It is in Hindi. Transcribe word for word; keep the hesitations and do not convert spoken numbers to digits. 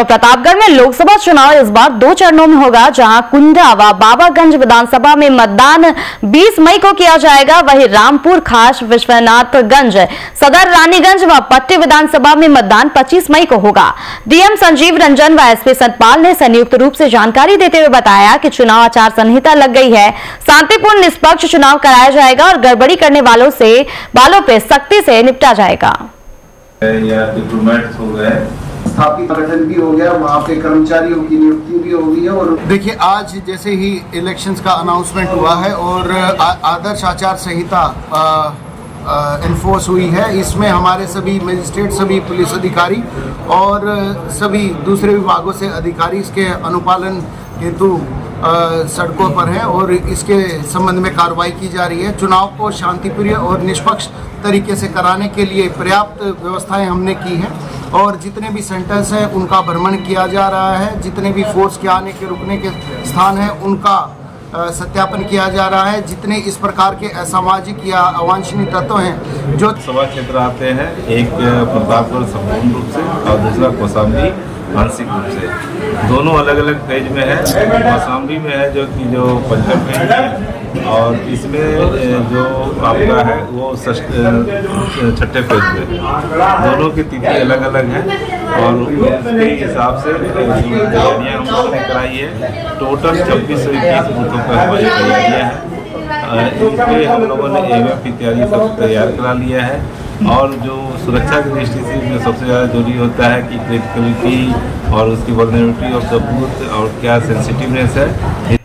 तो प्रतापगढ़ में लोकसभा चुनाव इस बार दो चरणों में होगा, जहां कुंडा व बाबागंज विधानसभा में मतदान बीस मई को किया जाएगा। वहीं रामपुर, खास, विश्वनाथगंज, सदर, रानीगंज व पट्टी विधानसभा में मतदान पच्चीस मई को होगा। डीएम संजीव रंजन व एसपी सतपाल ने संयुक्त रूप से जानकारी देते हुए बताया कि चुनाव आचार संहिता लग गई है, शांतिपूर्ण निष्पक्ष चुनाव कराया जाएगा और गड़बड़ी करने वालों से वालों पे सख्ती से निपटा जाएगा। या डिप्लोमेट्स हो गए, स्थापित संगठन भी हो गया, वहाँ पे कर्मचारियों की नियुक्ति भी हो गई है। और देखिए, आज जैसे ही इलेक्शंस का अनाउंसमेंट हुआ है और आदर्श आचार संहिता इन्फोर्स हुई है, इसमें हमारे सभी मजिस्ट्रेट, सभी पुलिस अधिकारी और सभी दूसरे विभागों से अधिकारी इसके अनुपालन हेतु सड़कों पर हैं और इसके संबंध में कार्रवाई की जा रही है। चुनाव को शांतिप्रिय और निष्पक्ष तरीके से कराने के लिए पर्याप्त व्यवस्थाएं हमने की हैं और जितने भी सेंटर्स हैं उनका भ्रमण किया जा रहा है। जितने भी फोर्स के आने के रुकने के स्थान हैं उनका सत्यापन किया जा रहा है। जितने इस प्रकार के असामाजिक या अवांछनीय तत्व हैं जो सभा क्षेत्र आते हैं, एक प्रतापगढ़ संपूर्ण रूप से और दूसरा कौशाम्बी आंशिक रूप से, दोनों अलग अलग फेज में है। कौशाम्बी में है जो कि जो पंचम फेज है और इसमें जो आपका है वो छठे फेज में, दोनों की तिथि अलग अलग है और उसके हिसाब से तैयारियाँ हम लोगों ने कराई है। टोटल छब्बीस सौ इक्कीस बूथों पर हमारी तैयारियाँ हैं। इस पर हम लोगों ने एवं की तैयारी सब तैयार करा लिया है और जो सुरक्षा की दृष्टि से जो सबसे ज़्यादा जरूरी होता है कि क्रिटिकलिटी और उसकी वल्नरेबिलिटी ऑफ द बूथ और क्या सेंसिटिवनेस है।